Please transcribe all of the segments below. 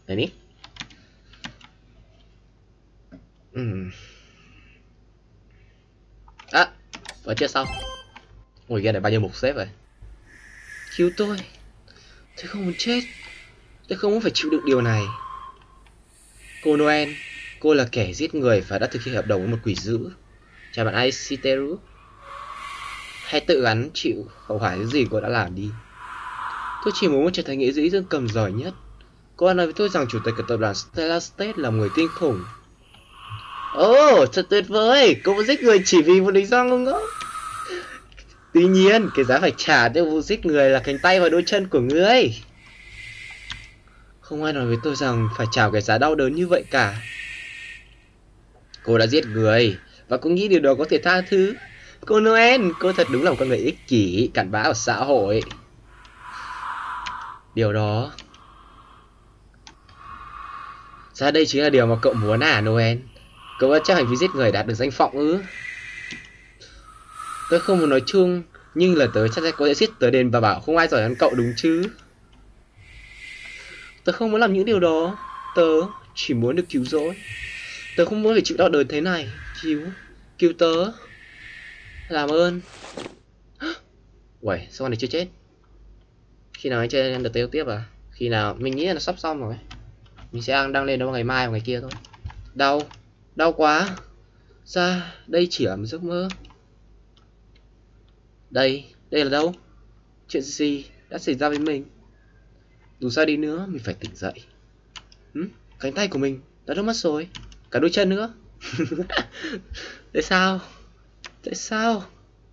Đấy đi. À, vẫn chưa xong. Ôi game này bao nhiêu mục xếp rồi. Cứu tôi không muốn chết. Tôi không muốn phải chịu đựng điều này. Cô Noel, cô là kẻ giết người và đã thực hiện hợp đồng với một quỷ dữ. Chào bạn Aishiteru. Hãy tự gắn chịu hậu quả những gì cô đã làm đi. Tôi chỉ muốn trở thành nghệ sĩ dương cầm giỏi nhất. Cô đã nói với tôi rằng chủ tịch của tập đoàn Stella State là một người kinh khủng. Ồ, thật tuyệt vời. Cô muốn giết người chỉ vì một lý do ngu ngốc. Tuy nhiên, cái giá phải trả cho vụ giết người là cánh tay và đôi chân của ngươi. Không ai nói với tôi rằng phải trả cái giá đau đớn như vậy cả. Cô đã giết người và cô nghĩ điều đó có thể tha thứ. Cô Noel, cô thật đúng là một con người ích kỷ, cặn bã ở xã hội. Điều đó... Ra đây chính là điều mà cậu muốn à, Noel? Cậu đã chắc hành vi giết người đạt được danh vọng ư? Tôi không muốn nói chung, nhưng lần tới chắc chắn cô sẽ giết tới đền và bảo không ai giỏi hơn cậu đúng chứ? Tớ không muốn làm những điều đó. Tớ chỉ muốn được cứu rỗi. Tớ không muốn phải chịu đau đớn thế này. Cứu tớ. Làm ơn. Uầy, sao con này chưa chết? Khi nào anh chơi Undertale tiếp à? Khi nào? Mình nghĩ là nó sắp xong rồi. Mình sẽ đăng lên đâu ngày mai hoặc ngày kia thôi. Đau quá. Ra, đây chỉ là một giấc mơ. Đây là đâu? Chuyện gì đã xảy ra với mình? Dù sao đi nữa, mình phải tỉnh dậy. Cánh tay của mình đã đứt mất rồi. Cả đôi chân nữa. Tại sao?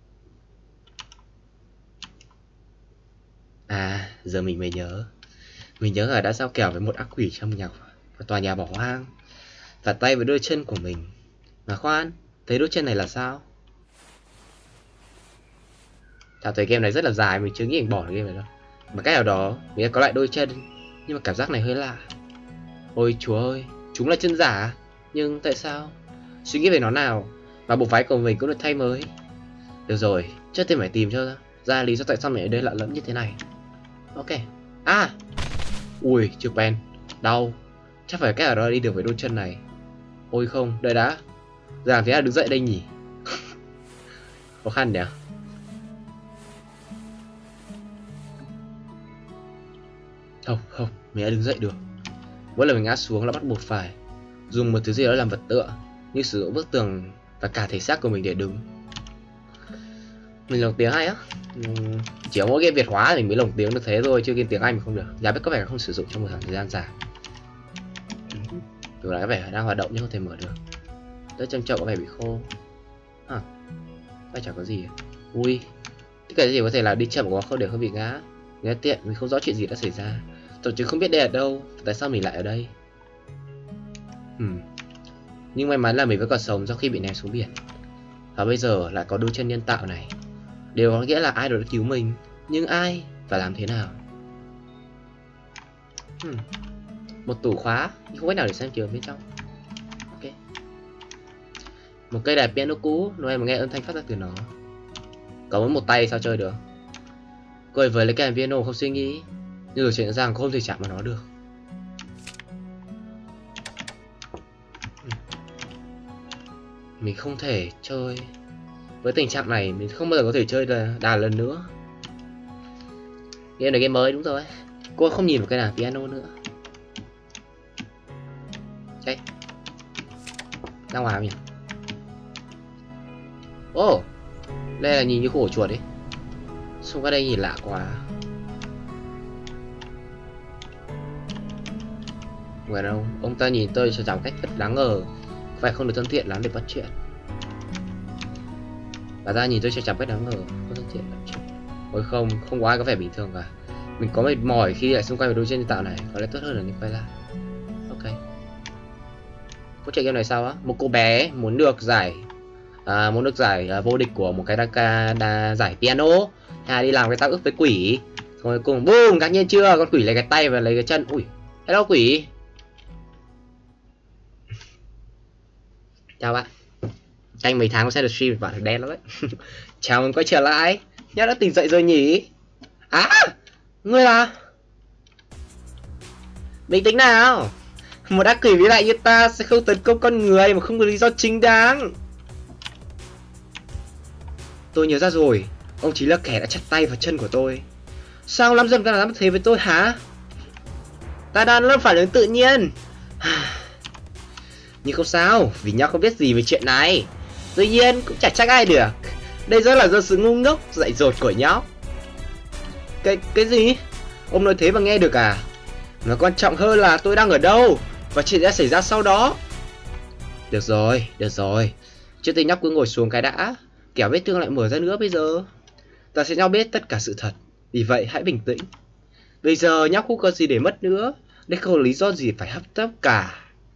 À, giờ mình mới nhớ. Mình nhớ là đã giao kèo với một ác quỷ trong tòa nhà bỏ hoang. Và tay với đôi chân của mình. Mà khoan, thấy đôi chân này là sao? Chào thấy game này rất là dài, mình chưa nghĩ mình bỏ được game này đâu. Mà cách nào đó, mình đã có lại đôi chân. Nhưng mà cảm giác này hơi lạ. Ôi chúa ơi, chúng là chân giả. Nhưng tại sao? Suy nghĩ về nó nào. Và bộ váy của mình cũng được thay mới. Được rồi, trước tiên phải tìm cho ra lý do tại sao mình ở đây lạ lẫm như thế này. Ok. À, ui, trực bèn. Đau. Chắc phải cách nào đó đi được với đôi chân này. Ôi không, đợi đã. Giờ làm thế nào đứng dậy đây nhỉ? Khó khăn nhỉ? Không, mình đã đứng dậy được. Mỗi lần mình ngã xuống là bắt buộc phải dùng một thứ gì đó làm vật tựa, như sử dụng bức tường và cả thể xác của mình để đứng. Mình lồng tiếng hay á. Chỉ có mỗi game Việt hóa thì mình mới lồng tiếng được thế thôi, chứ game tiếng Anh mình không được. Giá biết có vẻ không sử dụng trong một khoảng thời gian dài. Từ lại có vẻ đang hoạt động nhưng không thể mở được. Đất trong chậu có vẻ bị khô. Chả có gì. Ui, tất cả gì có thể là đi chậm quá không để không bị ngã. Nghe tiện, mình không rõ chuyện gì đã xảy ra. Tổ chức không biết đây ở đâu, tại sao mình lại ở đây. Nhưng may mắn là mình vẫn còn sống sau khi bị ném xuống biển. Và bây giờ lại có đôi chân nhân tạo này. Điều có nghĩa là ai đó đã cứu mình. Nhưng ai và làm thế nào? Một tủ khóa, nhưng không cách nào để xem kiểu bên trong. Ok. Một cây đàn piano cũ, Noel mà nghe âm thanh phát ra từ nó. Có mỗi một tay sao chơi được? Cô với lấy cái đàn piano không suy nghĩ. Nhưng rồi chuyện rằng không thể chạm vào nó được. Mình không thể chơi. Với tình trạng này mình không bao giờ có thể chơi đàn lần nữa. Game này game mới đúng rồi. Cô không nhìn vào cái đàn piano nữa. Chạy ra ngoài không nhỉ? Ô, đây là nhìn như khu ổ chuột ấy. Xung quanh đây nhìn lạ quá. Người đâu, ông ta nhìn tôi cho rằng cách rất đáng ngờ. Phải không được thân thiện lắm để bắt chuyện. Và ra nhìn tôi cho chẳng cách đáng ngờ, không thân thiện bắt chuyện. Ôi không có ai có vẻ bình thường cả. Mình có mệt mỏi khi lại xung quanh với đôi chân nhân tạo này. Có lẽ tốt hơn là mình quay lại. Ok. Có chuyện game này sao á? Một cô bé muốn được giải vô địch của một cái giải piano. Hay đi làm cái tác ước với quỷ. Rồi cùng boom, ngạc nhiên chưa? Con quỷ lấy cái tay và lấy cái chân. Ui, hello quỷ. Chào bạn. Canh mấy tháng có sẽ được stream bạn đen lắm đấy. Chào mừng quay trở lại. Nhá đã tỉnh dậy rồi nhỉ? À, ngươi là Bình tĩnh nào. Một ác quỷ vĩ đại như ta sẽ không tấn công con người mà không có lý do chính đáng. Tôi nhớ ra rồi, ông chính là kẻ đã chặt tay và chân của tôi. Sao ông Lâm dần làm thế với tôi hả? Ta đang lâm phản ứng tự nhiên. Nhưng không sao, vì nhau không biết gì về chuyện này. Tuy nhiên cũng chẳng trách ai được. Đây rất là do sự ngu ngốc dại dột của nhóc. Cái gì? Ông nói thế mà nghe được à? Nó quan trọng hơn là tôi đang ở đâu và chuyện đã xảy ra sau đó. Được rồi. Trước tiên nhóc cứ ngồi xuống cái đã. Kẻo vết thương lại mở ra nữa bây giờ. Ta sẽ nhau biết tất cả sự thật. Vì vậy hãy bình tĩnh. Bây giờ nhóc không có gì để mất nữa. Đây không có lý do gì phải hấp tấp cả.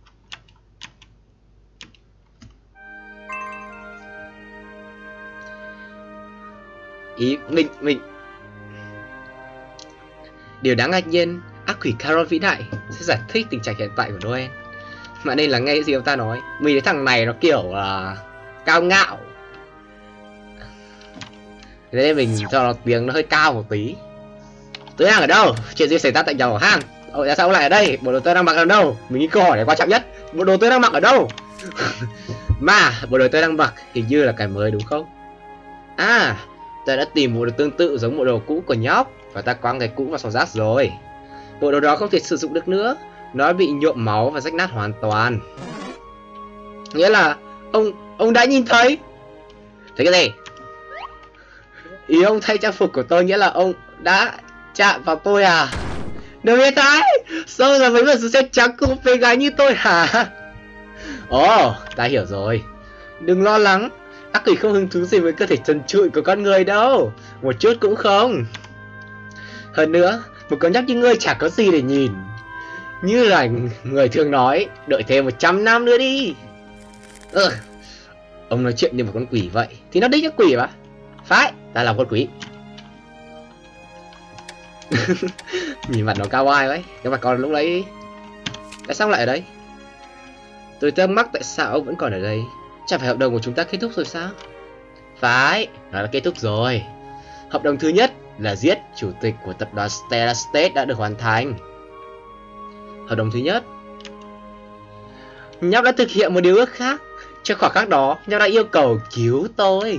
Mình điều đáng ngạc nhiên, ác quỷ Charon vĩ đại sẽ giải thích tình trạng hiện tại của Noel. Mà nên là nghe cái gì ông ta nói. Mình thấy thằng này nó kiểu cao ngạo. Thế nên mình cho nó tiếng nó hơi cao một tí. Tôi đang ở đâu? Chuyện gì xảy ra tại nhà bảo hang? Tại sao ông lại ở đây? Bộ đồ tôi đang mặc ở đâu? Mình nghĩ câu hỏi này quan trọng nhất. Bộ đồ tôi đang mặc ở đâu? Mà bộ đồ tôi đang mặc hình như là cái mới đúng không? À, tôi đã tìm bộ đồ tương tự giống bộ đồ cũ của nhóc và ta quăng cái cũ vào xó rác rồi. Bộ đồ đó không thể sử dụng được nữa. Nó bị nhuộm máu và rách nát hoàn toàn. Nghĩa là ông đã nhìn thấy. Thấy cái gì? Ý ông thay trang phục của tôi nghĩa là ông đã chạm vào tôi à? Đừng biết thái. Sao là mấy vật sự xe trắng của bé gái như tôi hả? Ồ, ta hiểu rồi. Đừng lo lắng. Ác quỷ không hứng thú gì với cơ thể trần trụi của con người đâu. Một chút cũng không. Hơn nữa, một con nhóc như ngươi chả có gì để nhìn. Như là người thường nói, đợi thêm 100 năm nữa đi. Ông nói chuyện như một con quỷ vậy. Thì nó đích là quỷ mà. Phải, ta là con quỷ. Nhìn mặt nó cao ai ấy. Nhưng mà còn lúc đấy tại sao lại ở đây? Tôi thắc mắc tại sao ông vẫn còn ở đây. Chẳng phải hợp đồng của chúng ta kết thúc rồi sao? Phải, nó đã kết thúc rồi. Hợp đồng thứ nhất là giết chủ tịch của tập đoàn Stellar State đã được hoàn thành. Hợp đồng thứ nhất. Nhóc đã thực hiện một điều ước khác. Trong khoảnh khắc đó, nhóc đã yêu cầu cứu tôi.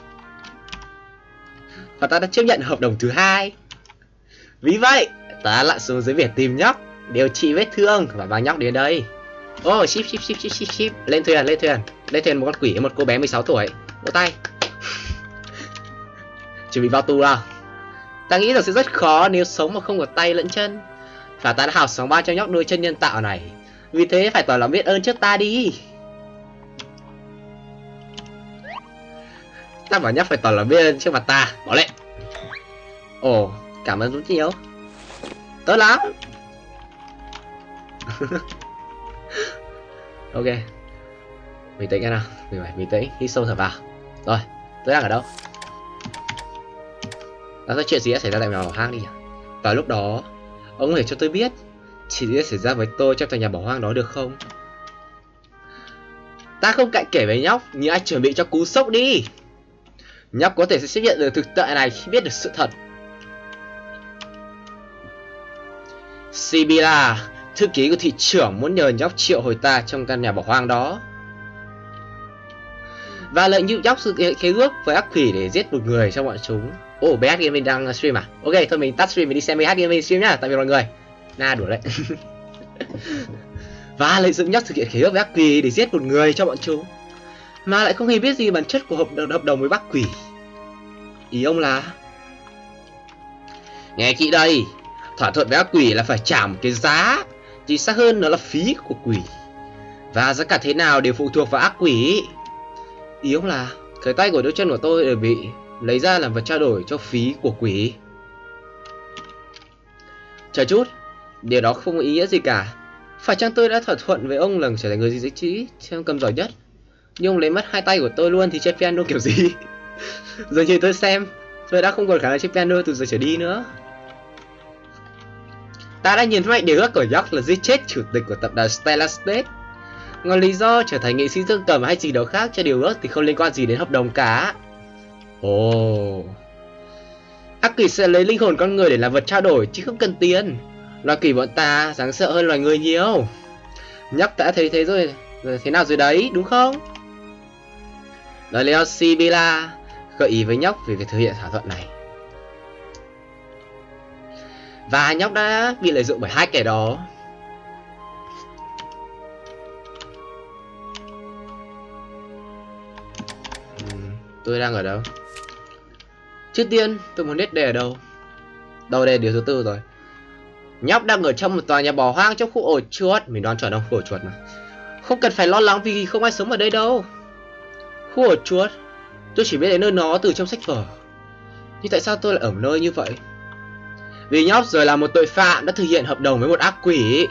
Và ta đã chấp nhận hợp đồng thứ hai. Vì vậy, ta lại xuống dưới biển tìm nhóc, điều trị vết thương và mang nhóc đến đây. Ship. Lên thuyền một con quỷ, một cô bé 16 tuổi. Vỗ tay. Chuẩn bị vào tù nào. Ta nghĩ rằng sẽ rất khó nếu sống mà không có tay lẫn chân. Và ta đã hào sóng ba cho nhóc đôi chân nhân tạo này. Vì thế phải tỏ lòng biết ơn trước ta đi. Ta bảo nhóc phải tỏ lòng biết ơn trước mặt ta. Bỏ lệ. Ồ, cảm ơn rất nhiều. Tốt lắm. Ok. Bình tĩnh cái nào. Mình phải bình tĩnh, hít sâu thở vào. Rồi, tôi đang ở đâu? Đã có chuyện gì đã xảy ra tại nhà bảo hoang đi nhỉ? Vào lúc đó, ông có thể cho tôi biết chuyện gì đã xảy ra với tôi trong tòa nhà bảo hoang đó được không? Ta không cạnh kể với nhóc, nhưng anh chuẩn bị cho cú sốc đi. Nhóc có thể sẽ chấp nhận được thực tại này khi biết được sự thật. Sibila, thư ký của thị trưởng muốn nhờ nhóc triệu hồi ta trong căn nhà bảo hoang đó. Và lệnh giúp nhóc thực hiện khế ước với ác quỷ để giết một người trong bọn chúng. Ồ, BH Gaming đang stream à? Ok, thôi mình tắt stream mình đi xem BH Gaming stream nhá, tạm biệt mọi người. Đùa đấy. Và lệnh dựng nhóc thực hiện khế ước với ác quỷ để giết một người trong bọn chúng, mà lại không hề biết gì bản chất của hợp đồng với bác quỷ. Ý ông là... Nghe kỹ đây, thỏa thuận với ác quỷ là phải trả một cái giá, chỉ xác hơn nó là phí của quỷ. Và giá cả thế nào đều phụ thuộc vào ác quỷ. Ý ông là cái tay của đôi chân của tôi đều bị lấy ra làm vật trao đổi cho phí của quỷ. Chờ chút, điều đó không có ý nghĩa gì cả. Phải chăng tôi đã thỏa thuận với ông là trở thành người gì trí theo cầm giỏi nhất, nhưng ông lấy mất hai tay của tôi luôn thì chơi piano kiểu gì? Giờ nhìn tôi xem, tôi đã không còn khả năng chơi piano từ giờ trở đi nữa. Ta đã nhìn mạnh điều ước của nhóc là giết chết chủ tịch của tập đoàn Stellar State. Còn lý do trở thành nghệ sĩ dương cầm hay gì đó khác cho điều ước thì không liên quan gì đến hợp đồng cả. Ồ, ác quỷ sẽ lấy linh hồn con người để làm vật trao đổi chứ không cần tiền. Loài quỷ bọn ta đáng sợ hơn loài người nhiều. Nhóc đã thấy thế rồi, thế nào rồi đấy, đúng không? Lời Leo Sibila gợi ý với nhóc về việc thực hiện thỏa thuận này. Và nhóc đã bị lợi dụng bởi hai kẻ đó. Tôi đang ở đâu? Trước tiên, tôi muốn biết đây ở đâu. Đâu đây, điều thứ 4 rồi. Nhóc đang ở trong một tòa nhà bỏ hoang trong khu ổ chuột. Mình đoán chuẩn không? Khu ổ chuột mà. Không cần phải lo lắng vì không ai sống ở đây đâu. Khu ổ chuột? Tôi chỉ biết đến nơi nó từ trong sách vở. Nhưng tại sao tôi lại ở một nơi như vậy? Vì nhóc rồi là một tội phạm đã thực hiện hợp đồng với một ác quỷ.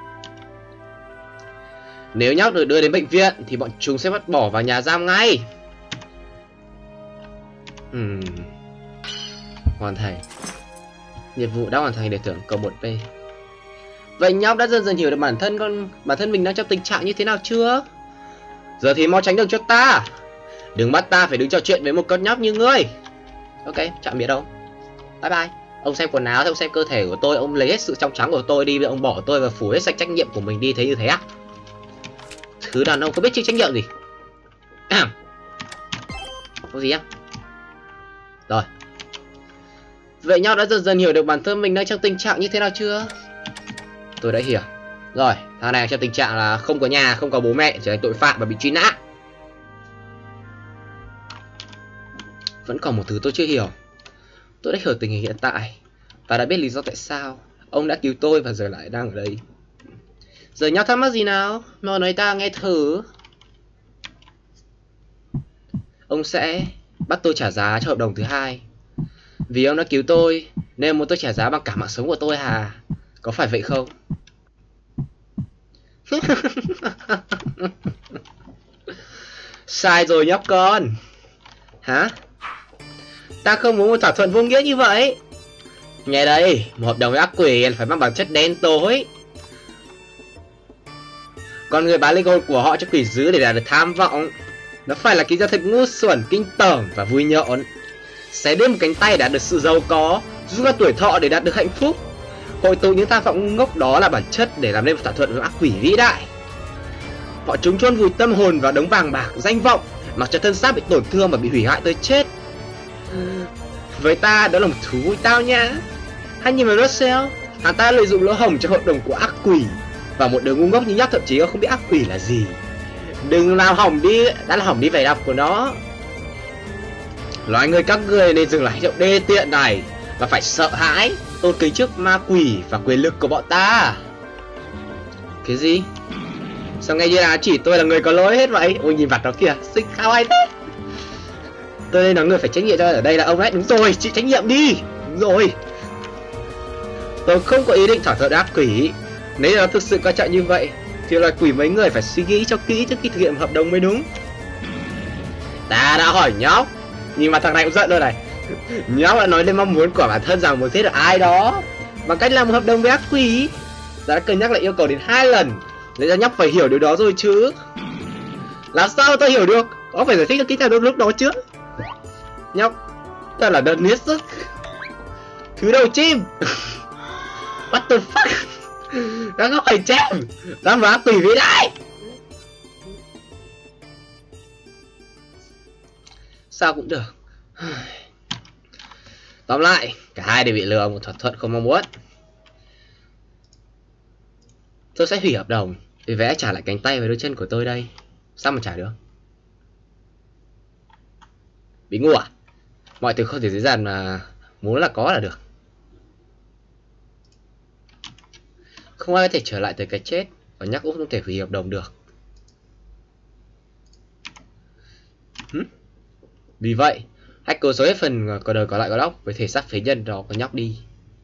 Nếu nhóc được đưa đến bệnh viện thì bọn chúng sẽ bắt bỏ vào nhà giam ngay. Hoàn thành. Nhiệm vụ đã hoàn thành để thưởng cộng 1p. Vậy nhóc đã dần dần hiểu được bản thân mình đang trong tình trạng như thế nào chưa? Giờ thì mau tránh đường cho ta. Đừng bắt ta phải đứng trò chuyện với một con nhóc như ngươi. Ok, chạm biệt ông. Bye bye. Ông xem quần áo, ông xem cơ thể của tôi, ông lấy hết sự trong trắng của tôi đi, ông bỏ tôi và phủ hết sạch trách nhiệm của mình đi, thế như thế á? Thứ đàn ông có biết chịu trách nhiệm gì? Có gì em? Rồi. Vậy nhau đã dần dần hiểu được bản thân mình đang trong tình trạng như thế nào chưa? Tôi đã hiểu. Rồi, thằng này trong tình trạng là không có nhà, không có bố mẹ, trở thành tội phạm và bị truy nã. Vẫn còn một thứ tôi chưa hiểu. Tôi đã hiểu tình hình hiện tại và đã biết lý do tại sao ông đã cứu tôi và giờ lại đang ở đây. Giờ nhau thắc mắc gì nào? Mau nói ta nghe thử. Ông sẽ bắt tôi trả giá cho hợp đồng thứ 2. Vì ông đã cứu tôi nên muốn tôi trả giá bằng cả mạng sống của tôi hả? Có phải vậy không? Sai rồi nhóc con. Hả? Ta không muốn một thỏa thuận vô nghĩa như vậy. Nghe đây, một hợp đồng với ác quỷ phải mang bản chất đen tối. Con người bán linh hồn của họ cho quỷ dữ để đạt được tham vọng. Nó phải là cái giao thật ngu xuẩn, kinh tởm và vui nhộn. Xé đứt một cánh tay để đạt được sự giàu có, rút ra tuổi thọ để đạt được hạnh phúc. Hội tụ những tham vọng ngu ngốc đó là bản chất để làm nên một thỏa thuận với ác quỷ vĩ đại. Họ chúng chôn vùi tâm hồn vào đống vàng bạc, danh vọng, mặc cho thân xác bị tổn thương và bị hủy hoại tới chết. Với ta đó là một thú vui tao nhã. Hay nhìn vào Russell, hắn ta lợi dụng lỗ hổng trong hợp đồng của ác quỷ. Và một đứa ngu ngốc như nhóc thậm chí không biết ác quỷ là gì. Đừng làm hỏng đi, đã làm hỏng đi vẻ đẹp của nó. Loài người các người nên dừng lại hành động đê tiện này và phải sợ hãi, tôn kính trước ma quỷ và quyền lực của bọn ta. Cái gì? Sao nghe như là chỉ tôi là người có lỗi hết vậy? Ôi nhìn mặt nó kìa, xinh khao hay thế. Tôi nên nói người phải trách nhiệm cho ở đây là ông ấy. Đúng rồi, chịu trách nhiệm đi. Đúng rồi. Tôi không có ý định thỏa thuận ác quỷ. Nếu nó thực sự quan trọng như vậy thì loài quỷ mấy người phải suy nghĩ cho kỹ trước khi thực hiện hợp đồng mới đúng. Ta đã hỏi nhóc. Nhưng mà thằng này cũng giận rồi này. Nhóc đã nói lên mong muốn của bản thân rằng muốn giết được ai đó bằng cách làm một hợp đồng với ác quỷ. Ta đã cân nhắc lại yêu cầu đến 2 lần. Để cho nhóc phải hiểu điều đó rồi chứ. Làm sao ta hiểu được? Có phải giải thích cho kỹ theo lúc đó trước. Nhóc, ta là đơn niết sức. Thứ đầu chim. What the fuck. Đã có phải chém. Dám vào ác quỷ vĩ đại. Sao cũng được. Tóm lại, cả hai đều bị lừa một thỏa thuận không mong muốn. Tôi sẽ hủy hợp đồng để vẽ trả lại cánh tay và đôi chân của tôi đây. Sao mà trả được? Bị ngu à? Mọi thứ không thể dễ dàng mà muốn là có là được. Không ai có thể trở lại từ cái chết và nhắc Úc không thể hủy hợp đồng được. Vì vậy, hãy cố xóa hết phần còn đời còn lại của Doc với thể xác phế nhân đó của nhóc đi.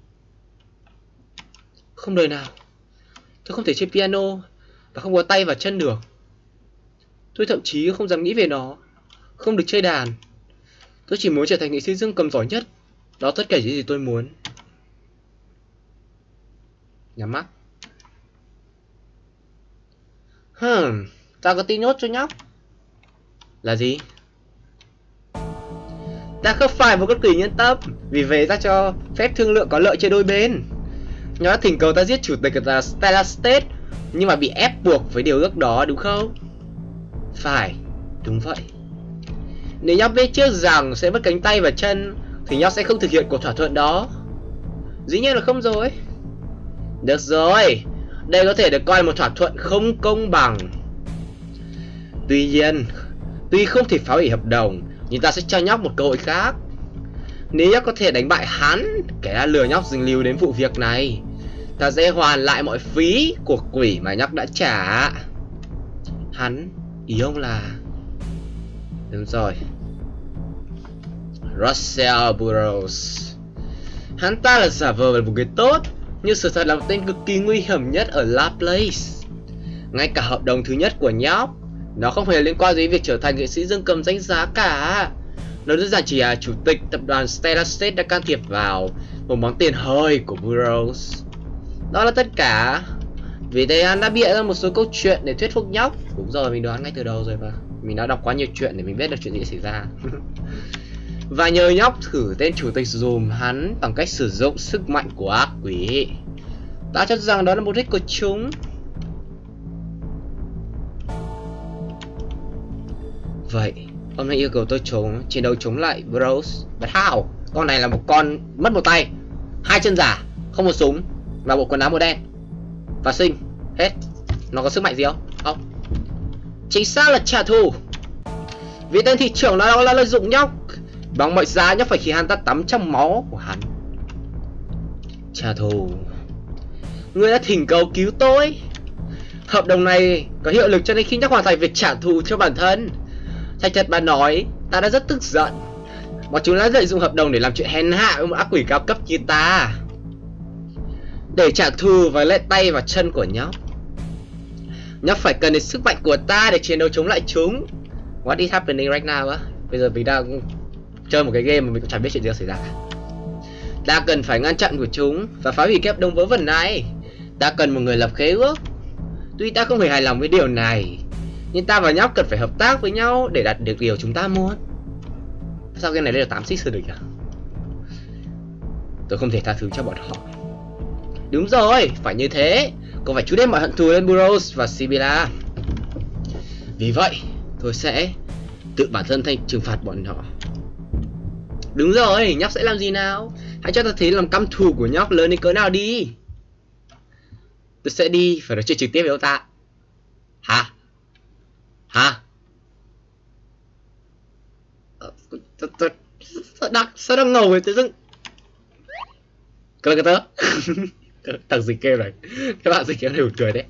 Không đời nào. Tôi không thể chơi piano và không có tay và chân được. Tôi thậm chí không dám nghĩ về nó. Không được chơi đàn. Tôi chỉ muốn trở thành nghệ sĩ dương cầm giỏi nhất. Đó tất cả những gì tôi muốn. Nhắm mắt. Ta có tin nhốt cho nhóc. Là gì? Ta không phải một con quỷ nhân tâm. Vì vậy ta cho phép thương lượng có lợi cho đôi bên. Nó đã thỉnh cầu ta giết chủ tịch của Stellar State, nhưng mà bị ép buộc với điều ước đó, đúng không? Phải, đúng vậy. Nếu nhóc biết trước rằng sẽ mất cánh tay và chân thì nhóc sẽ không thực hiện cuộc thỏa thuận đó. Dĩ nhiên là không rồi. Được rồi, đây có thể được coi là một thỏa thuận không công bằng. Tuy nhiên, tuy không thể phá hủy hợp đồng, nhưng ta sẽ cho nhóc một cơ hội khác. Nếu nhóc có thể đánh bại hắn, kẻ đã lừa nhóc dính líu đến vụ việc này, ta sẽ hoàn lại mọi phí của quỷ mà nhóc đã trả. Hắn, ý ông là... Đúng rồi, Russell Burroughs. Hắn ta là giả vờ là một người tốt, nhưng sự thật là một tên cực kỳ nguy hiểm nhất ở Laplace. Ngay cả hợp đồng thứ nhất của nhóc, nó không hề liên quan đến việc trở thành nghệ sĩ dương cầm danh giá cả. Nó đơn giản chỉ là chủ tịch tập đoàn Stellar State đã can thiệp vào một món tiền hơi của Burroughs. Đó là tất cả. Vì thế hắn đã bịa ra một số câu chuyện để thuyết phục nhóc. Đúng rồi, mình đoán ngay từ đầu rồi mà. Mình đã đọc quá nhiều chuyện để mình biết được chuyện gì xảy ra. Và nhờ nhóc thử tên chủ tịch dùm hắn bằng cách sử dụng sức mạnh của ác quỷ. Ta cho rằng đó là mục đích của chúng. Vậy, ông hãy yêu cầu tôi chiến đấu chống lại Burroughs. But how? Con này là một con mất một tay, hai chân giả, không một súng và bộ quần áo màu đen và xinh. Hết. Nó có sức mạnh gì không? Không. Chính xác là trả thù. Vì tên thị trưởng nó đã lợi dụng nhóc. Bằng mọi giá nhóc phải khiến hắn ta tắm trong máu của hắn. Trả thù. Ngươi đã thỉnh cầu cứu tôi. Hợp đồng này có hiệu lực cho đến khi nhóc hoàn thành việc trả thù cho bản thân. Thành thật mà nói, ta đã rất tức giận. Bọn chúng đã lợi dụng hợp đồng để làm chuyện hèn hạ với một ác quỷ cao cấp như ta. Để trả thù với lại tay và chân của nhóc, nhóc phải cần đến sức mạnh của ta để chiến đấu chống lại chúng. What is happening right now á? Bây giờ mình đang chơi một cái game mà mình cũng chẳng biết chuyện gì xảy ra cả. Ta cần phải ngăn chặn của chúng và phá hủy cái hợp đồng vớ vẩn này. Ta cần một người lập khế ước. Tuy ta không hề hài lòng với điều này, nhưng ta và nhóc cần phải hợp tác với nhau để đạt được điều chúng ta muốn. Sao game này lên được 8-6 được nhỉ? Tôi không thể tha thứ cho bọn họ. Đúng rồi, phải như thế. Cậu phải trút hết mọi hận thù lên Burroughs và Sibylla. Vì vậy, tôi sẽ tự bản thân thành trừng phạt bọn họ. Đúng rồi, nhóc sẽ làm gì nào? Hãy cho ta thấy lòng căm thù của nhóc lớn đến cỡ nào đi. Tôi sẽ đi và nói chuyện trực tiếp với ông ta. Hả? Hả? Sao đang ngầu vậy tự dưng? Cái tớ. Thằng dịch game này. Các bạn dịch game này buồn cười đấy.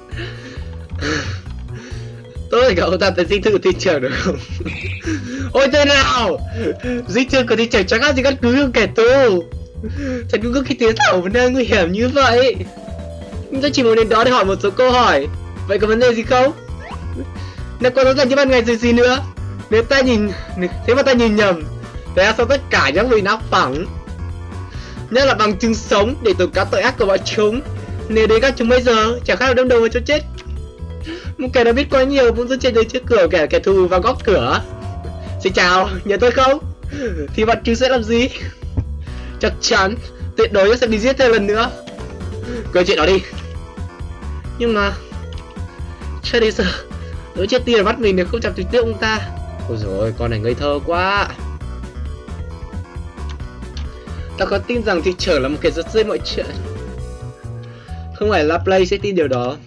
Tôi phải gọi ông ta tới dinh thự của thị trưởng được không? Ôi thế nào? Dinh thự của thị trưởng chẳng khác gì căn cứ của kẻ tù. Thật cũng có khi tiến thẳng vấn đề nguy hiểm như vậy. Nhưng tôi chỉ muốn đến đó để hỏi một số câu hỏi. Vậy có vấn đề gì không? Nếu có rõ ràng như ban ngày gì nữa. Nếu ta nhìn... Thế mà ta nhìn nhầm, thế là sao tất cả những người não phẳng. Nhất là bằng chứng sống để tố cáo tội ác của bọn chúng. Nếu đến các chúng bây giờ chẳng khác là đâm đầu vào chỗ chết. Một kẻ đã biết quá nhiều cũng dứt trên dưới trước cửa kẻ thù vào góc cửa. Xin chào, nhớ tôi không? Thì bọn chúng sẽ làm gì? Chắc chắn, tuyệt đối nó sẽ bị giết thêm lần nữa. Quên chuyện đó đi. Nhưng mà cho đến giờ tôi chết tiền bắt mình nếu không chạm trực tiếp ông ta. Ôi dồi ôi, con này ngây thơ quá. Ta có tin rằng thị trưởng là một kẻ rất dễ mọi chuyện. Không phải Laplace sẽ tin điều đó.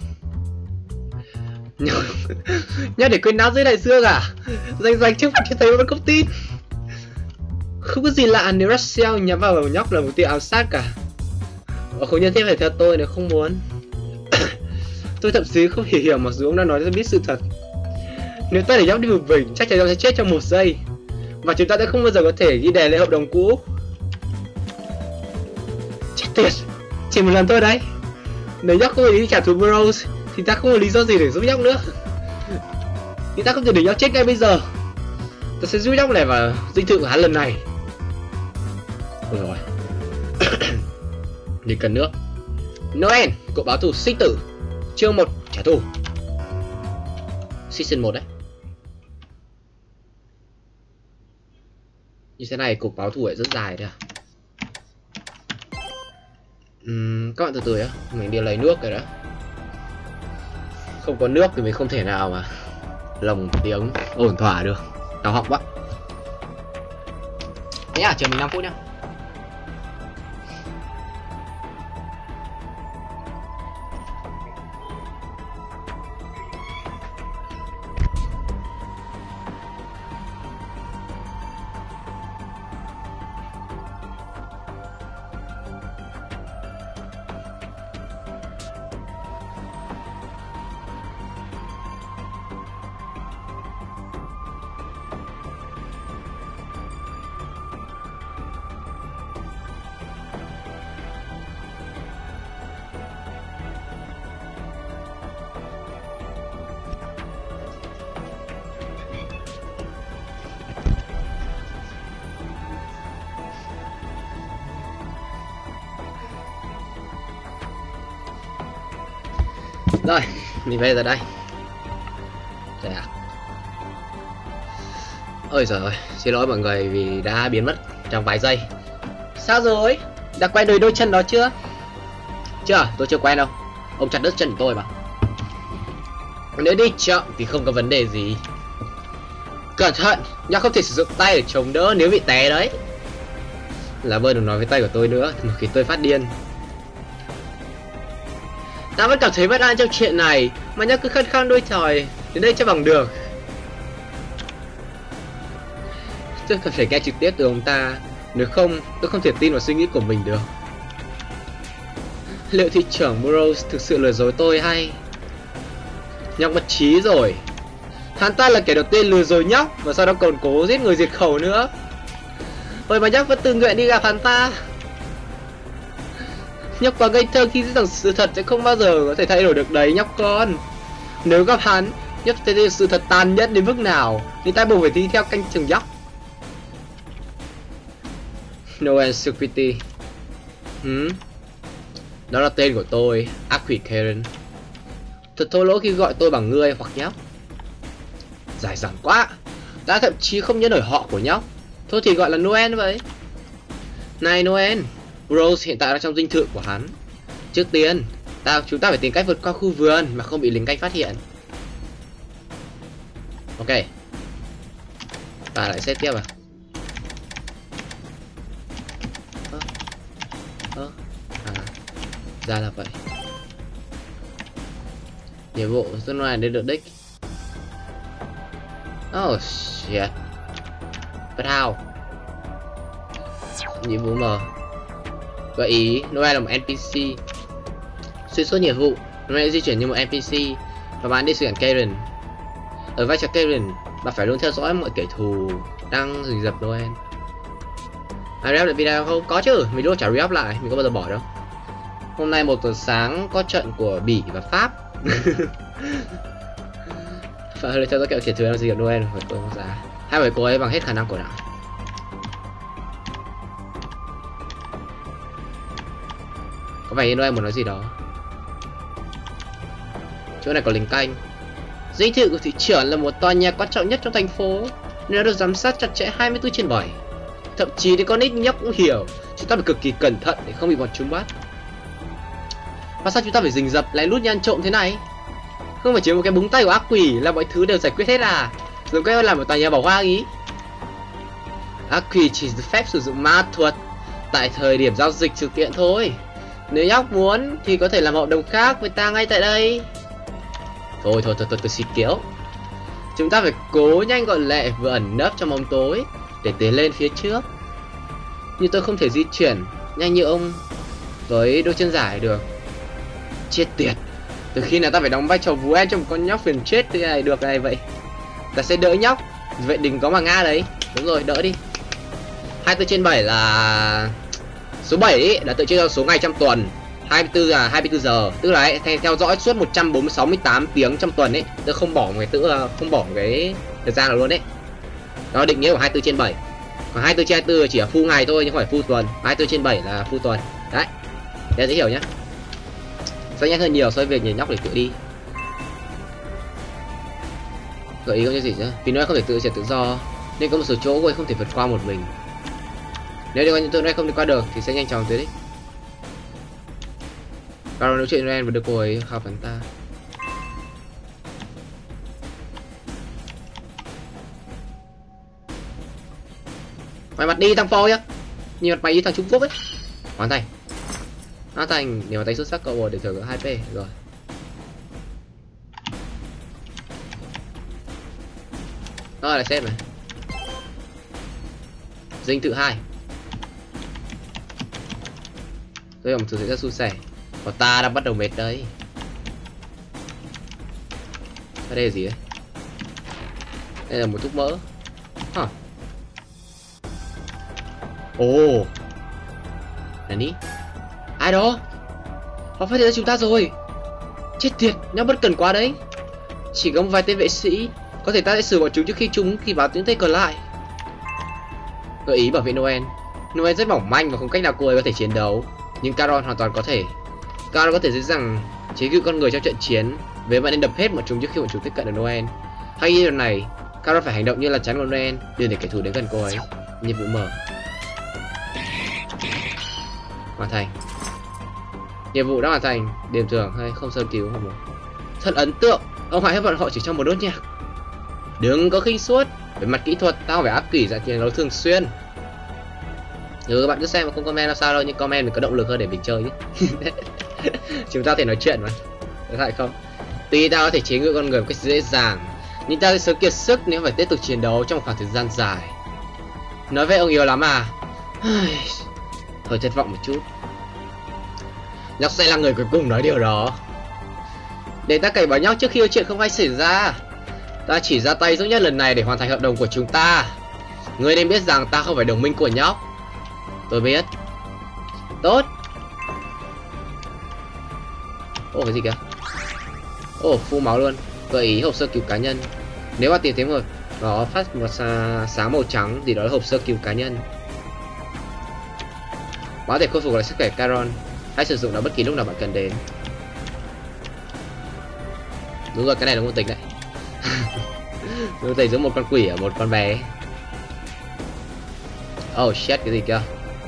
Nhớ để quên não dưới đại dương à? Danh trước mặt cho thấy vẫn không tin. Không có gì lạ nếu Russell nhắm vào nhóc là một tia ám sát cả. Họ không nhất thiết phải theo tôi nếu không muốn. Tôi thậm chí không hiểu mặc dù ông đã nói cho biết sự thật. Nếu ta để nhóc đi một mình, chắc chắn nhóc sẽ chết trong 1 giây. Và chúng ta sẽ không bao giờ có thể ghi đè lên hợp đồng cũ. Chết tiệt, chỉ một lần thôi đấy. Nếu nhóc không có ý trả thù Burroughs thì ta không có lý do gì để giúp nhóc nữa. Nhưng ta không thể để nhóc chết ngay bây giờ. Ta sẽ giúp nhóc này vào dinh thự của hắn lần này. Ôi rồi. Đi cần nước. Noel, cuộc báo thù sinh tử. Chương 1, trả thù. Season 1 đấy. Như thế này cuộc báo thù lại rất dài đấy à? Các bạn từ từ nhá, mình đi lấy nước rồi đó. Không có nước thì mình không thể nào mà lồng tiếng ổn thỏa được. Đau họng quá. Thế à, chờ mình 5 phút nhá. Rồi, mình về rồi đây. Trời ạ. Ôi giời ơi, xin lỗi mọi người vì đã biến mất trong vài giây. Sao rồi? Đã quen đôi chân đó chưa? Chưa, tôi chưa quen đâu. Ông chặt đứt chân của tôi mà. Nếu đi chậm thì không có vấn đề gì. Cẩn thận, nhóc không thể sử dụng tay để chống đỡ nếu bị té đấy. Là vơi đừng nói với tay của tôi nữa, mà khiến tôi phát điên. Ta vẫn cảm thấy bất an trong chuyện này, mà nhóc cứ khăng khăng đôi tròi đến đây cho bằng được. Tôi cần phải nghe trực tiếp từ ông ta, nếu không tôi không thể tin vào suy nghĩ của mình được. Liệu thị trưởng Burroughs thực sự lừa dối tôi hay? Nhóc mất trí rồi. Hắn ta là kẻ đầu tiên lừa dối nhóc và sau đó còn cố giết người diệt khẩu nữa. Vậy mà nhóc vẫn tự nguyện đi gặp hắn ta. Nhóc quá ngây thơ khi nghĩ rằng sự thật sẽ không bao giờ có thể thay đổi được đấy nhóc con. Nếu gặp hắn, nhóc sẽ thấy sự thật tàn nhẫn đến mức nào thì ta buộc phải đi theo canh chừng nhóc. Noel Security. Đó là tên của tôi, ác quỷ Karen. Thật thô lỗ khi gọi tôi bằng ngươi hoặc nhóc. Dài dẳng quá. Ta thậm chí không nhớ nổi họ của nhóc. Thôi thì gọi là Noel vậy. Này Noel, Rose hiện tại đang trong dinh thự của hắn. Trước tiên, chúng ta phải tìm cách vượt qua khu vườn mà không bị lính canh phát hiện. Ok. Ta lại set tiếp à? Ra là vậy. Nhiệm vụ xuân này đến được đích. Oh shit. But how? Nhiệm vụ M. Gợi ý, Noel là một NPC. Xuyên suốt nhiệm vụ, Noel di chuyển như một NPC và bạn đi xử Karen. Ở vai trò Karen, bạn phải luôn theo dõi mọi kẻ thù đang rình rập Noel. Re-up lại video không? Có chứ, mình luôn chả re-up lại, mình có bao giờ bỏ đâu. Hôm nay 1 giờ sáng có trận của Bỉ và Pháp. Phải hơi theo dõi kẹo kẻ thù đang rình rập Noel phải cô ra. Hai người cô ấy bằng hết khả năng của não. Có vẻ như Noel muốn nói gì đó. Chỗ này có lính canh. Dinh thự của thị trưởng là một tòa nhà quan trọng nhất trong thành phố, nên nó được giám sát chặt chẽ 24/7. Thậm chí đến con nít nhóc cũng hiểu chúng ta phải cực kỳ cẩn thận để không bị bọn chúng bắt. Và sao chúng ta phải rình rập lén lút như ăn trộm thế này? Không phải chỉ một cái búng tay của ác quỷ là mọi thứ đều giải quyết hết à? Giống cái làm một tòa nhà bỏ hoang ý. Ác quỷ chỉ được phép sử dụng ma thuật tại thời điểm giao dịch sự kiện thôi. Nếu nhóc muốn thì có thể làm hợp đồng khác với ta ngay tại đây. Thôi xin kéo. Chúng ta phải cố nhanh gọn lẹ vừa ẩn nấp trong bóng tối để tiến lên phía trước. Nhưng tôi không thể di chuyển nhanh như ông với đôi chân dài được. Chết tiệt. Từ khi nào ta phải đóng vai trò vú em trong một con nhóc phiền chết thế này được này vậy? Ta sẽ đỡ nhóc. Vậy đừng có mà ngã đấy. Đúng rồi, đỡ đi. 24/7 là số 7 ý, là tự chia cho số ngày trong tuần. 24 là 24 giờ, tức là ấy, theo dõi suốt 168 tiếng trong tuần ấy, tôi không bỏ một cái thời gian nào luôn đấy. Đó định nghĩa của 24/7. Còn 24/24 chỉ là full ngày thôi chứ không phải full tuần. 24/7 là full tuần. Đấy. Để dễ hiểu nhá. Sẽ nhanh hơn nhiều so với việc nhảy nhóc để tự đi. Gợi ý không cho gì nữa. Vì nó không thể tự chuyển tự do nên có một số chỗ cô ấy không thể vượt qua một mình. Nếu đi qua những tụi này không đi qua được thì sẽ nhanh chóng tới đích. Caron nói chuyện Noel và được cô ấy khao phán ta. Mày mặt đi thằng Phôi á, nhìn mặt mày như thằng Trung Quốc ấy. Hoàn thành. Hoàn thành, nếu mà tay xuất sắc cậu để thưởng có 2p rồi. Đó là xếp này. Dinh thự 2. Tôi làm thử sẽ rất xui xẻ. Còn ta đã bắt đầu mệt đấy. Đây là gì đấy? Đây là một thuốc mỡ. Hả? Ồ. Nani? Ai đó? Họ phát hiện ra chúng ta rồi. Chết tiệt, nhau bất cần quá đấy. Chỉ có một vài tên vệ sĩ. Có thể ta sẽ xử bọn chúng trước khi chúng kịp báo tiếng tên còn lại. Gợi ý bảo vệ Noel. Noel rất mỏng manh và không cách nào cô ấy có thể chiến đấu. Nhưng Caron hoàn toàn có thể. Caron có thể dễ dàng chế ngự con người trong trận chiến. Với bạn nên đập hết bọn chúng trước khi bọn chúng tiếp cận được Noel. Hay như lần này, Caron phải hành động như là chắn con Noel, đừng để kẻ thù đến gần cô ấy. Nhiệm vụ mở. Hoàn thành. Nhiệm vụ đã hoàn thành. Điểm thưởng hay không sơ cứu không một. Thật ấn tượng. Ông hãy hết bọn họ chỉ trong một đốt nhạc. Đừng có khinh suất. Về mặt kỹ thuật, tao phải áp kỷ dạng chiến đấu thường xuyên. Các bạn cứ xem mà không comment là sao đâu, nhưng comment mình có động lực hơn để mình chơi chứ. Chúng ta có thể nói chuyện mà, có phải không? Tuy ta có thể chế ngự con người một cách dễ dàng, nhưng ta sẽ sớm kiệt sức nếu phải tiếp tục chiến đấu trong một khoảng thời gian dài. Nói vậy ông yếu lắm à? Hơi thất vọng một chút. Nhóc sẽ là người cuối cùng nói điều đó. Để ta cảnh báo nhóc trước khi chuyện không hay xảy ra. Ta chỉ ra tay duy nhất lần này để hoàn thành hợp đồng của chúng ta. Ngươi nên biết rằng ta không phải đồng minh của nhóc. Tôi biết. Tốt. Ồ, cái gì kìa? Ồ, phu máu luôn. Gợi ý hộp sơ cứu cá nhân. Nếu mà tìm thấy một nó phát một sáng màu trắng thì đó là hộp sơ cứu cá nhân. Có thể khôi phục lại sức khỏe Caron. Hãy sử dụng nó bất kỳ lúc nào bạn cần đến. Đúng rồi, cái này là ngôn tình đấy. Ngôn tình giữa một con quỷ và một con bé. Oh shit, cái gì kìa?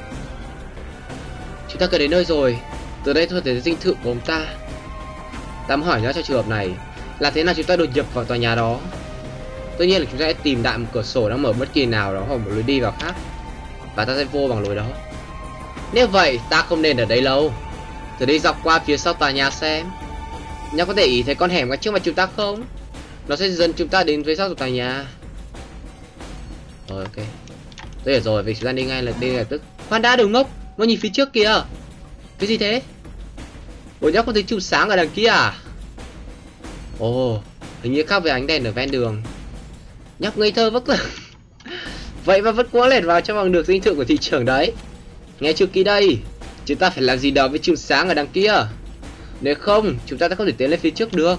Chúng ta cần đến nơi rồi. Từ đây tôi thấy dinh thự của ông ta. Ta muốn hỏi nó cho trường hợp này là thế nào chúng ta đột nhập vào tòa nhà đó. Tất nhiên là chúng ta sẽ tìm đại một cửa sổ đang mở bất kỳ nào đó hoặc một lối đi vào khác, và ta sẽ vô bằng lối đó. Nếu vậy ta không nên ở đây lâu. Từ đây dọc qua phía sau tòa nhà xem. Nhóc có để ý thấy con hẻm ngay trước mặt chúng ta không? Nó sẽ dẫn chúng ta đến phía sau của tòa nhà. Rồi ok. Tôi hiểu rồi, vì chúng ta đi ngay là đi ngay tức. Khoan đã, đừng ngốc, nó nhìn phía trước kìa. Cái gì thế? Ủa, nhóc có thấy chùm sáng ở đằng kia à? Ồ, hình như khác với ánh đèn ở ven đường. Nhóc ngây thơ vất lực. Vậy mà vẫn cố lẻn vào cho bằng được dinh thự của thị trưởng đấy. Nghe chưa kỹ đây, chúng ta phải làm gì đó với chùm sáng ở đằng kia. Nếu không, chúng ta sẽ không thể tiến lên phía trước được.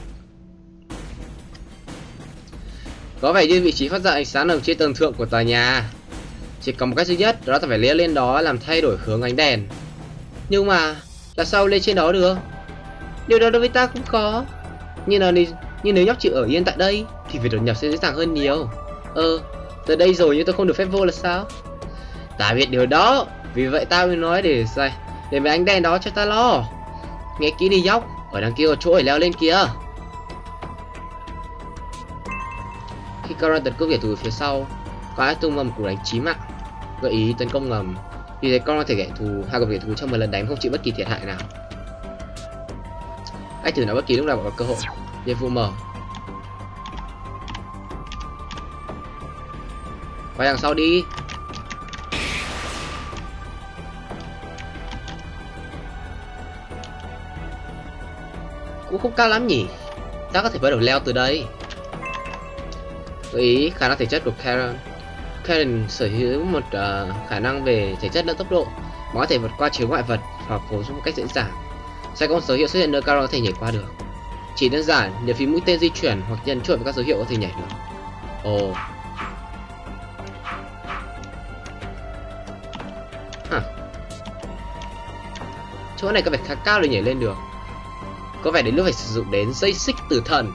Có vẻ như vị trí phát ra ánh sáng nằm trên tầng thượng của tòa nhà. Chỉ có một cách duy nhất, đó là phải leo lên đó làm thay đổi hướng ánh đèn. Nhưng mà, làm sao lên trên đó được? Điều đó đối với ta cũng khó. Nhưng nếu nhóc chịu ở yên tại đây, thì việc đột nhập sẽ dễ dàng hơn nhiều. Tới đây rồi nhưng tôi không được phép vô là sao? Ta biết điều đó, vì vậy ta mới nói để mấy ánh đèn đó cho ta lo. Nghe kỹ đi nhóc, ở đằng kia có chỗ để leo lên kia. Khi Caron tấn công kẻ thù phía sau, có ai tung vào một cú đánh chí mạng. Gợi ý tấn công ngầm. Vì thế Caron có thể kẻ thù hai kẻ thù trong một lần đánh không chịu bất kỳ thiệt hại nào. Hãy thử nó bất kỳ lúc nào có cơ hội. Nhiệm vụ mở. Quay đằng sau đi. Cũng không cao lắm nhỉ. Ta có thể bắt đầu leo từ đây. Gợi ý khả năng thể chất của Caron. Caron sở hữu một khả năng về thể chất lẫn tốc độ. Nó có thể vượt qua chướng ngoại vật hoặc cố một cách dễ dàng. Sẽ có một dấu hiệu xuất hiện nơi Caron có thể nhảy qua được. Chỉ đơn giản nhờ phím mũi tên di chuyển hoặc nhấn chuột với các dấu hiệu có thể nhảy được. Ồ. Chỗ này có vẻ khá cao để nhảy lên được. Có vẻ đến lúc phải sử dụng đến dây xích tử thần.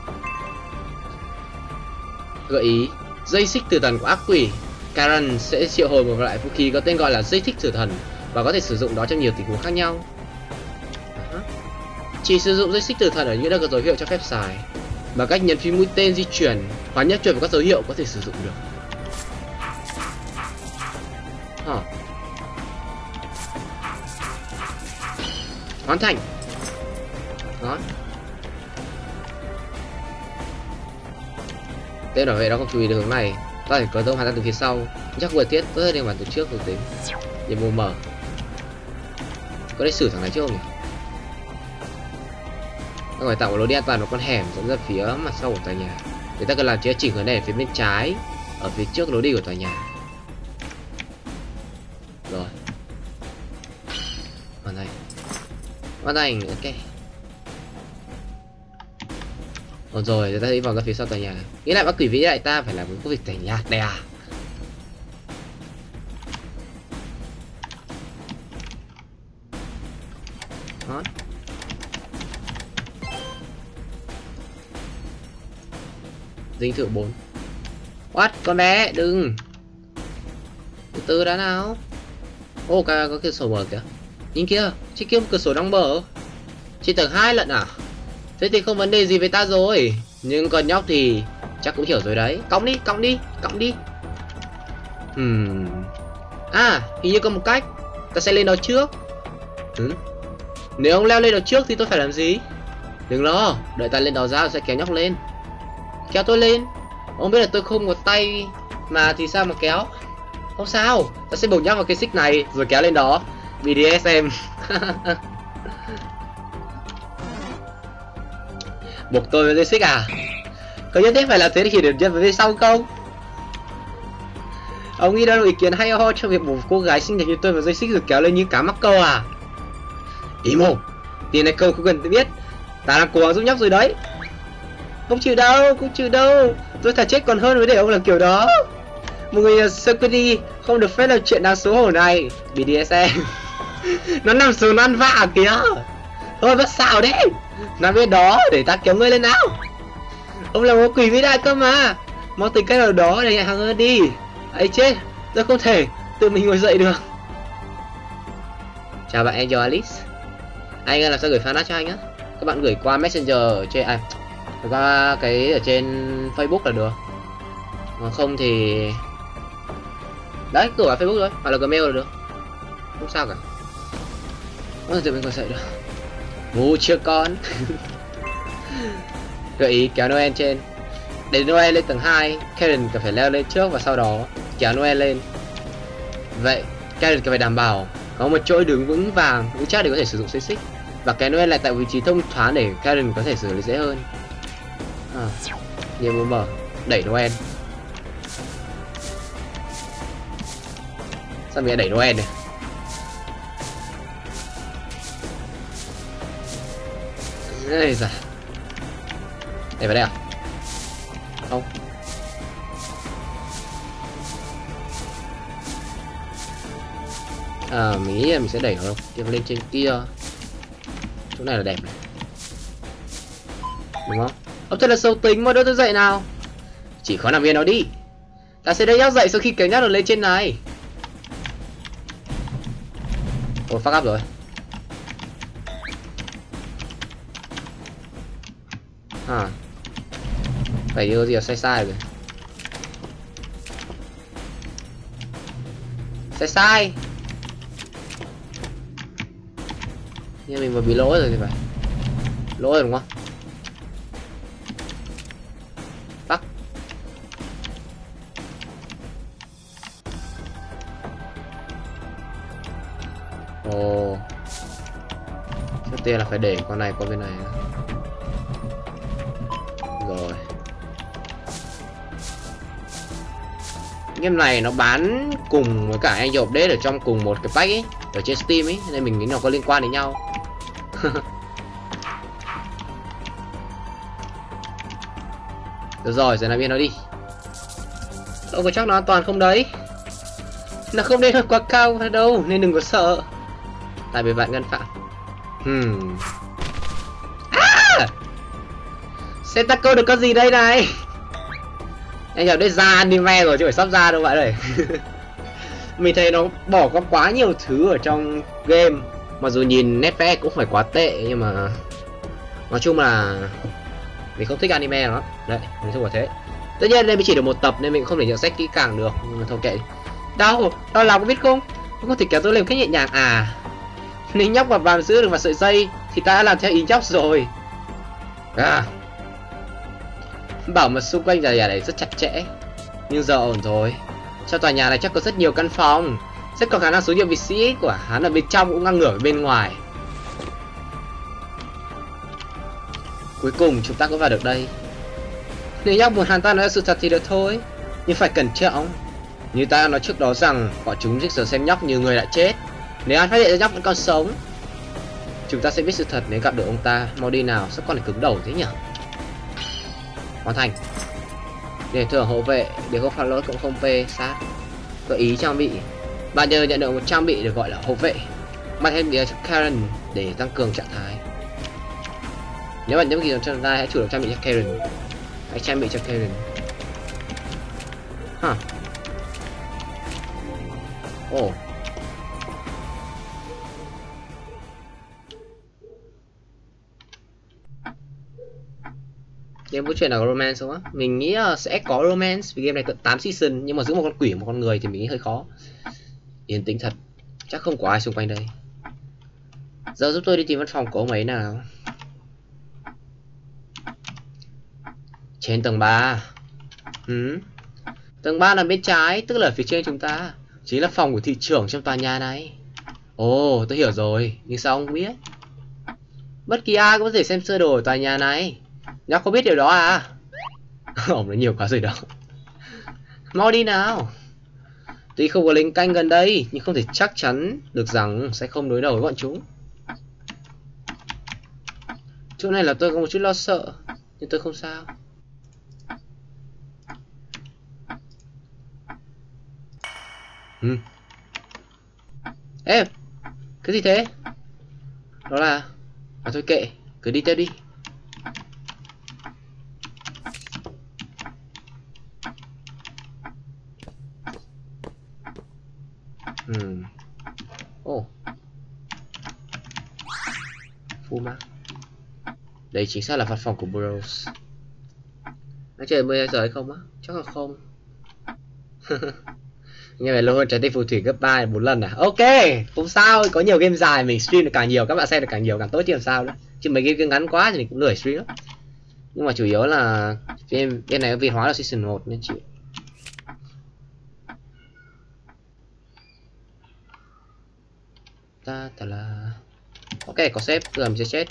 Gợi ý dây xích tử thần của ác quỷ. Caron sẽ triệu hồi một loại vũ khí có tên gọi là dây xích tử thần và có thể sử dụng đó trong nhiều tình huống khác nhau. Chỉ sử dụng dây xích tử thần ở những nơi có dấu hiệu cho phép xài. Bằng cách nhấn phím mũi tên di chuyển và nhấp chuột vào các dấu hiệu có thể sử dụng được. Hoàn thành. Đó. Tên bảo vệ đó không chú ý được hướng này. Ta phải có tông hoàn thành từ phía sau. Chắc vừa thiết tốt hơn điều bản từ trước rồi tính. Nhiệm vụ mở. Có thể xử thằng này trước không nhỉ? Ta phải tạo một lối đi an toàn vào con hẻm dẫn ra phía mặt sau của tòa nhà. Để ta cần làm chỉnh hướng này phía bên trái, ở phía trước lối đi của tòa nhà. Rồi. Hoàn thành. Hoàn thành, ok. Rồi, người ta đi vào ra phía sau tòa nhà. Nghĩ lại bác quỷ vĩ đại ta phải làm cái công việc tẩy nhà đây à? Đó. Dinh thự 4. What? Con bé, đừng. Từ từ đã nào. Ô, có cửa sổ mở kìa. Nhìn kia, trên kia một cửa sổ đóng mở. Trên tầng 2 lận à? Thế thì không vấn đề gì với ta rồi. Nhưng con nhóc thì chắc cũng hiểu rồi đấy. Cõng đi, cõng đi, cõng đi. À, hình như có một cách. Ta sẽ lên đó trước. Nếu ông leo lên đó trước thì tôi phải làm gì? Đừng lo, đợi ta lên đó ra sẽ kéo nhóc lên. Kéo tôi lên. Ông biết là tôi không có tay mà thì sao mà kéo? Không sao, ta sẽ buộc nhóc vào cái xích này rồi kéo lên đó. BDSM. Buộc tôi với dây xích à? Có nhất thiết phải làm thế để được nhân với phía sau không? Ông nghĩ đó là ý kiến hay ho trong việc buộc cô gái xinh đẹp như tôi vào dây xích rồi kéo lên như cá mắc câu à? Ý mồm, tiền này câu không cần tôi biết. Ta đang cố gắng giúp nhóc rồi đấy. Không chịu đâu, không chịu đâu. Tôi thà chết còn hơn với để ông làm kiểu đó. Một người security không được phép làm chuyện đáng xấu hổ này. BDSM. Nó nằm xuống nó ăn vạ kìa. Thôi bắt xạo đấy. Nằm bên đó để ta kéo ngươi lên nào. Ông là một quỷ vĩ đại cơ mà. Mau tìm cách nào đó để nhẹ hàng hơn đi. Ấy chết, tôi không thể tự mình ngồi dậy được. Chào bạn Angel Alice. Anh làm sao gửi fan art cho anh á? Các bạn gửi qua Messenger ở trên qua cái ở trên Facebook là được. Mà không thì đấy, gửi vào Facebook thôi, hoặc là Gmail là được. Không sao cả. Ôi, tự mình ngồi dậy được. Ngu chưa con. Gợi ý kéo Noel trên. Để Noel lên tầng 2, Karen cần phải leo lên trước và sau đó kéo Noel lên. Vậy Karen cần phải đảm bảo có một chỗ đứng vững vàng, vững chắc để có thể sử dụng dây xích. Và kéo Noel lại tại vị trí thông thoáng để Karen có thể xử lý dễ hơn. Nhiệm vụ mở, đẩy Noel. Sao mình lại đẩy Noel này? Ây da. Đẩy vào đây à? Không. Mình nghĩ là mình sẽ đẩy nó đâu. Tiếp lên trên kia. Chỗ này là đẹp này. Đúng không? Ông thật là xấu tính, mà đỡ tôi dậy nào. Chỉ khó nằm yên nó đi. Ta sẽ đẩy nhóc dậy sau khi kéo nhóc được lên trên này. Ôi, fuck up rồi. Phải yêu gì là sai sai rồi. Sai. Nhưng mình vừa bị lỗi rồi thì phải. Lỗi rồi đúng không? Tắt. Ồ. Trước tiên là phải để con này qua bên này. Rồi. Game này nó bán cùng với cả Angel Update ở trong cùng một cái pack ấy, ở trên Steam ấy, nên mình nghĩ nó có liên quan đến nhau. Được rồi, giờ nằm yên nó đi. Ông có chắc nó an toàn không đấy? Nó không nên quá cao đâu, nên đừng có sợ. Tại vì bạn ngân phạm. Sentaco được có gì đây này? Anh hiểu đấy, ra anime rồi chứ phải sắp ra đâu vậy đây. Mình thấy nó bỏ có quá nhiều thứ ở trong game. Mặc dù nhìn nét vẽ cũng phải quá tệ nhưng mà Nói chung là mình không thích anime lắm. Đấy, nói chung là thế. Tất nhiên đây mới chỉ được một tập nên mình không thể nhận xét kỹ càng được, nhưng mà thôi kệ. Đau lòng có biết không? Không thể kéo tôi lên một cách nhẹ nhàng à? Nếu nhóc mà bám giữ được vào sợi dây thì ta đã làm theo ý nhóc rồi. Bảo mật xung quanh tòa nhà này rất chặt chẽ, nhưng giờ ổn rồi. Trong tòa nhà này chắc có rất nhiều căn phòng, rất có khả năng số nhiều vị sĩ của hắn ở bên trong cũng ngang ngửa với bên ngoài. Cuối cùng chúng ta cũng vào được đây. Nếu nhóc muốn hắn ta nói sự thật thì được thôi, nhưng phải cẩn trọng. Như ta đã nói trước đó rằng bọn chúng sẽ xem nhóc như người đã chết. Nếu hắn phát hiện ra nhóc vẫn còn sống, chúng ta sẽ biết sự thật nếu gặp được ông ta. Mau đi nào, sao con lại cứng đầu thế nhỉ? Hoàn thành. Để thưởng hộ vệ, để không phạm lỗi cũng không p sát. Gợi ý trang bị. Bạn nhờ nhận được một trang bị được gọi là hộ vệ. Mang thêm bìa cho Karen để tăng cường trạng thái. Nếu bạn nhấn kỳ trong tay, hãy chủ động trang bị cho Karen. Hãy trang bị cho Karen. Ồ. Game có chuyện nào có romance không á? Mình nghĩ là sẽ có romance vì game này tận 8 season, nhưng mà giữ một con quỷ một con người thì mình nghĩ hơi khó. Yên tĩnh thật, chắc không có ai xung quanh đây. Giờ giúp tôi đi tìm văn phòng của ông ấy nào. Trên tầng 3. Tầng 3 nằm bên trái, tức là phía trên chúng ta. Chính là phòng của thị trưởng trong tòa nhà này. Ồ, tôi hiểu rồi, nhưng sao ông biết? Bất kỳ ai cũng có thể xem sơ đồ ở tòa nhà này. Nhóc có biết điều đó à? Ông nói nhiều quá rồi đó. Mau đi nào. Tuy không có lính canh gần đây, nhưng không thể chắc chắn được rằng sẽ không đối đầu với bọn chúng. Chỗ này là tôi có một chút lo sợ, nhưng tôi không sao. Ê, cái gì thế? Đó là... thôi kệ, cứ đi tiếp đi. Fuma. Đây chính xác là văn phòng của Burroughs. Nó chơi 10 giờ hay không á? Chắc là không. Nghe về lâu hơn trái tim phù thủy gấp 3 4 lần à? Ok, không sao, có nhiều game dài mình stream được càng nhiều, các bạn xem được càng nhiều càng tốt chứ làm sao nữa. Chứ mấy game ngắn quá thì mình cũng lười stream lắm. Nhưng mà chủ yếu là game này viên hóa là season 1 nên chịu. Ta là ok, có sếp giờ mình sẽ chết.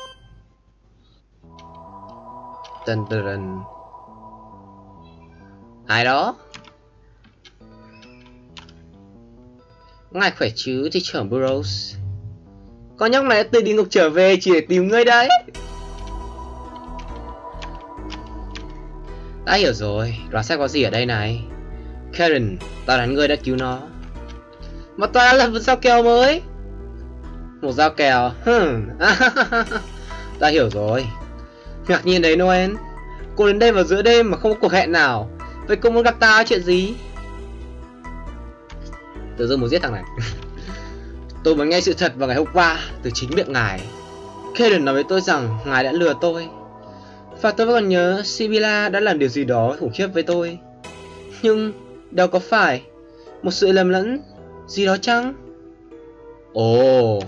Tần ai đó? Ngài khỏe chứ thị trưởng Burroughs? Con nhóc này từ địa ngục trở về chỉ để tìm ngươi đấy. Đã hiểu rồi, đoán xem có gì ở đây này. Karen, ta đoán ngươi đã cứu nó. Mà ta đã làm một dao kèo mới. Một dao kèo? Ta hiểu rồi. Ngạc nhiên đấy Noel. Cô đến đây vào giữa đêm mà không có cuộc hẹn nào. Vậy cô muốn gặp ta chuyện gì? Tự dưng muốn giết thằng này. Tôi mới nghe sự thật vào ngày hôm qua từ chính miệng ngài. Karen nói với tôi rằng ngài đã lừa tôi. Và tôi vẫn còn nhớ Sibylla đã làm điều gì đó khủng khiếp với tôi. Nhưng đâu có phải một sự lầm lẫn gì đó chăng? Ồ,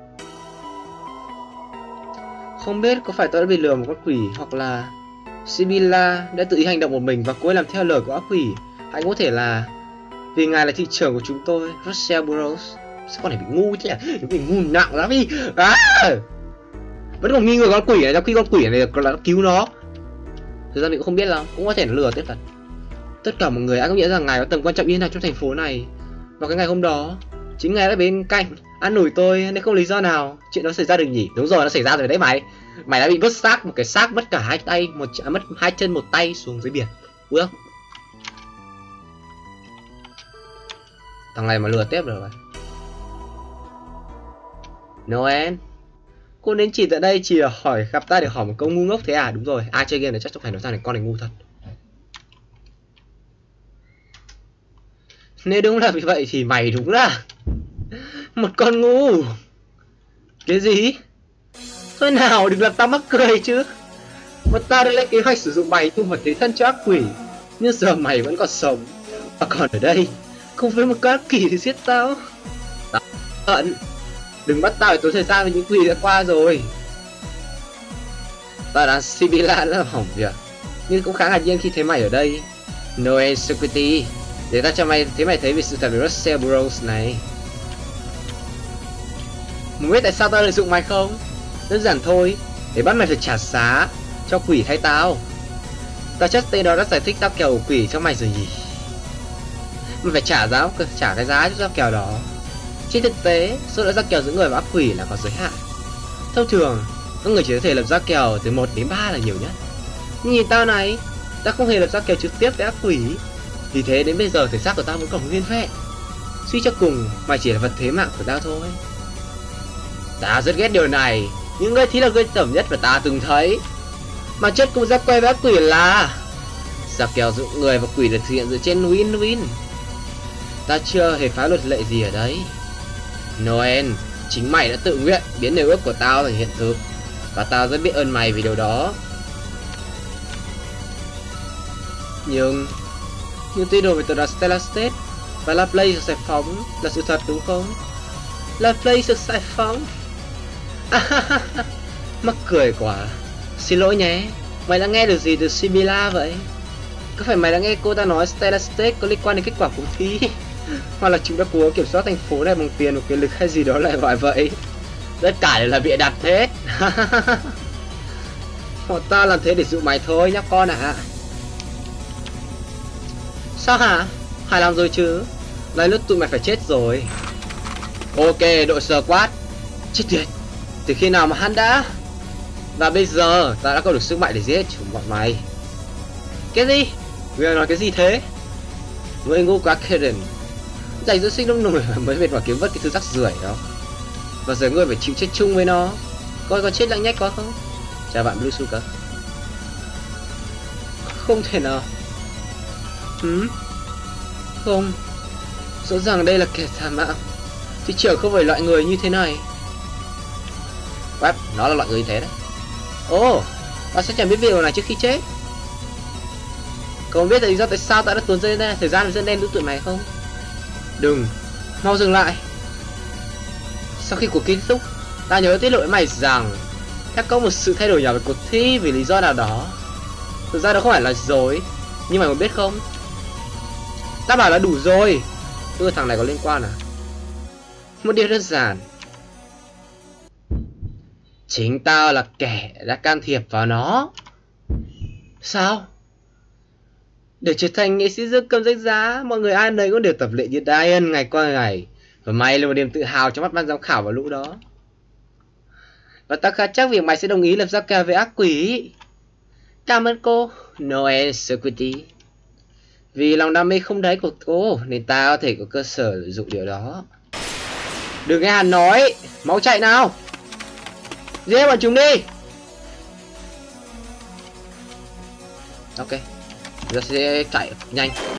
không biết có phải tôi đã bị lừa một con quỷ, hoặc là Sibylla đã tự ý hành động một mình và cố làm theo lời của ác quỷ. Hay có thể là vì ngài là thị trưởng của chúng tôi, Russell Burroughs. Sao con này bị ngu chứ? Nó bị ngu nặng lắm đi. Vẫn còn nghi ngờ con quỷ này, trong khi con quỷ này là cứu nó. Thực ra mình cũng không biết lắm, cũng có thể là lừa tiếp thật. Tất cả mọi người ai cũng nghĩ rằng ngài có tầm quan trọng như nào trong thành phố này. Vào cái ngày hôm đó, chính ngài đã bên cạnh an ủi tôi nên không lý do nào chuyện đó xảy ra được nhỉ. Đúng rồi, nó xảy ra rồi đấy mày. Mày đã bị vứt xác, một cái xác mất cả hai tay, mất hai chân một tay xuống dưới biển. Vui không? Thằng này mà lừa tiếp được rồi. Noel, cô đến chỉ tại đây chỉ là hỏi gặp ta để hỏi một câu ngu ngốc thế à? Đúng rồi, ai chơi game này chắc chắn phải nói rằng này con này ngu thật. Nếu đúng là vì vậy thì mày đúng là một con ngu. Cái gì? Thôi nào, đừng làm tao mắc cười chứ. Mà tao đã lên kế hoạch sử dụng mày thu vật thế thân cho ác quỷ, nhưng giờ mày vẫn còn sống và còn ở đây không với một con ác quỷ thì giết tao. Tao hận. Đừng bắt tao phải tốn thời gian với những quỷ đã qua rồi. Tao đang Sibilla rất là hỏng việc, nhưng cũng khá ngạc nhiên khi thấy mày ở đây. Noel Security, để tao cho mày thấy về sự thật về Russell Bros này. Muốn biết tại sao tao lợi dụng mày không? Đơn giản thôi, để bắt mày phải trả giá cho quỷ thay tao. Tao chắc tên đó đã giải thích giao kèo của quỷ cho mày rồi nhỉ. Mày phải trả cái giá cho giao kèo đó. Trên thực tế, số lượng giao kèo giữa người và ác quỷ là có giới hạn. Thông thường, các người chỉ có thể lập giao kèo từ 1 đến 3 là nhiều nhất. Nhưng nhìn tao này, tao không hề lập giao kèo trực tiếp với ác quỷ. Vì thế đến bây giờ thể xác của tao vẫn còn nguyên vẹn. Suy cho cùng, mày chỉ là vật thế mạng của tao thôi. Tao rất ghét điều này, nhưng ngươi thì là ghê tởm nhất mà ta từng thấy. Mà chất cùng giác quay với ác quỷ là giao kèo giữa người và quỷ được thực hiện dựa trên win-win. Ta chưa hề phá luật lệ gì ở đấy. Noel, chính mày đã tự nguyện biến điều ước của tao thành hiện thực, và tao rất biết ơn mày vì điều đó. Nhưng tuy đồ về tờ đoạt Stellar State và La Play được giải phóng là sự thật đúng không? La Play được giải phóng? Mắc cười quá. Xin lỗi nhé, mày đã nghe được gì từ Sibilla vậy? Có phải mày đã nghe cô ta nói Stellar State có liên quan đến kết quả cuộc thi? Hoặc là chúng đã cố kiểm soát thành phố này bằng tiền hoặc quyền lực hay gì đó lại gọi vậy? Tất cả đều là bịa đặt hết. Họ ta làm thế để dụ mày thôi nhóc con ạ. Sao hả? Hài lòng rồi chứ? Lại lúc tụi mày phải chết rồi. Ok, đội SWAT. Chết tiệt, từ khi nào mà hắn đã... Và bây giờ ta đã có được sức mạnh để giết chúng bọn mày. Cái gì? Người nói cái gì thế? Người ngu quá Karen. Dành dưỡng sinh nông nổi mới mệt mỏi kiếm vất cái thứ rắc rưởi đó. Và giờ ngươi phải chịu chết chung với nó. Coi có chết lặng nhách quá không? Chào bạn Blue Sugar. Không thể nào. Không. Rõ ràng đây là kẻ thà mạng. Thì trưởng không phải loại người như thế này. Web, nó là loại người như thế đấy. Ồ, ta sẽ chẳng biết điều này trước khi chết. Cậu biết lý do tại sao ta đã tốn thời gian dẫn đen lũ tụi mày không? Đừng, mau dừng lại. Sau khi cuộc kết thúc, ta nhớ tiết lộ với mày rằng đã có một sự thay đổi nhỏ về cuộc thi vì lý do nào đó. Thực ra đó không phải là dối, nhưng mày muốn biết không? Ta bảo là đủ rồi. Thằng này có liên quan à? Một điều đơn giản. Chính tao là kẻ đã can thiệp vào nó. Sao? Để trở thành nghệ sĩ dương cầm danh giá, mọi người ai nấy cũng đều tập luyện như Diane ngày qua ngày. Và mày là một niềm tự hào trong mắt ban giám khảo vào lũ đó. Và tao khá chắc việc mày sẽ đồng ý lập giao kèo với ác quỷ. Cảm ơn cô, Noel Security. Vì lòng đam mê không đáy của cô nên ta có thể có cơ sở lợi dụng điều đó. Đừng nghe hắn nói, máu chạy nào. Giết bọn chúng đi. Ok, giờ sẽ chạy nhanh.